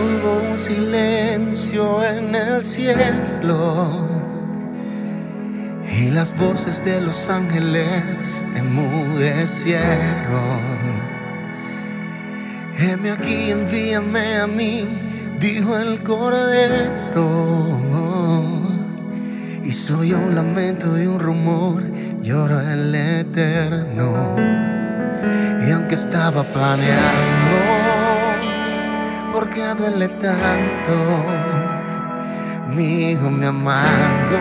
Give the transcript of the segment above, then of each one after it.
Hubo un silencio en el cielo y las voces de los ángeles enmudecieron. Heme aquí, envíame a mí, dijo el Cordero. Y soy un lamento y un rumor, llora el Eterno. Y aunque estaba planeando, ¿por qué duele tanto? Mi hijo, mi amado,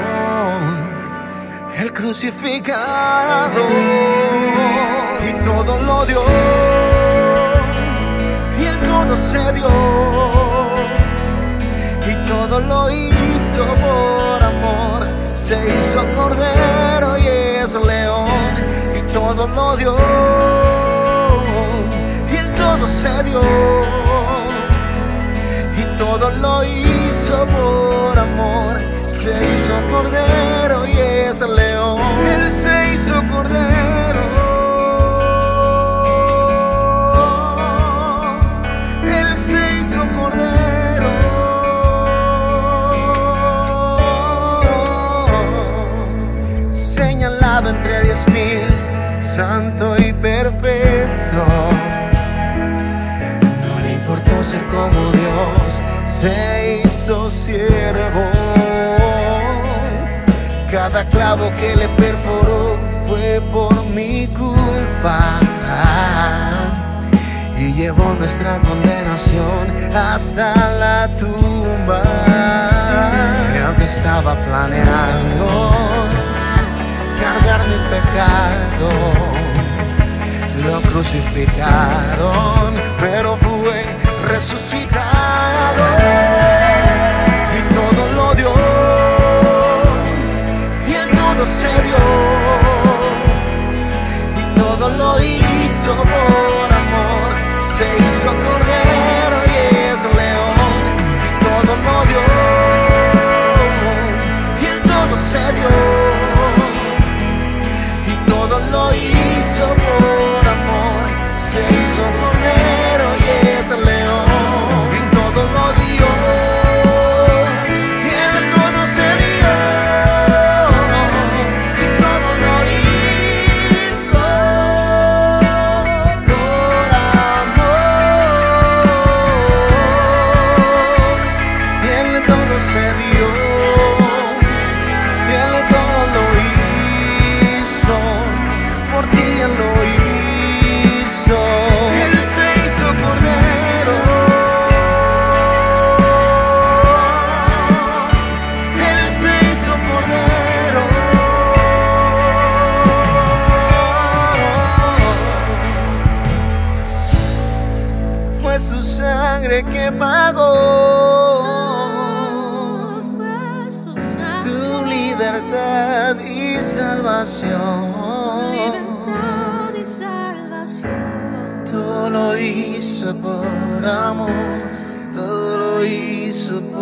el crucificado. Y todo lo dio, y el todo se dio, y todo lo hizo por amor. Se hizo cordero y es león, y todo lo dio, y el todo se dio, y todo lo hizo por amor. Se hizo cordero y es león. Él se hizo cordero. Él se hizo cordero. Señalado entre 10,000, santo y perfecto. No le importó ser como Dios, se hizo siervo. Cada clavo que le perforó fue por mi culpa, y llevó nuestra condenación hasta la tumba. Y aunque estaba planeando cargar mi pecado, lo crucificaron, pero fue resucitado. Y todo lo dio, se dio, y todo lo hizo por amor. Se hizo cordero y es león, y todo lo dio, y el todo se dio, y todo lo hizo por amor. Se hizo cordero y es león, y todo lo dio, y el todo se dio. Fue su sangre que pagó, fue su sangre, tu libertad y salvación. libertad y salvación. Todo lo hizo por amor, todo lo hizo por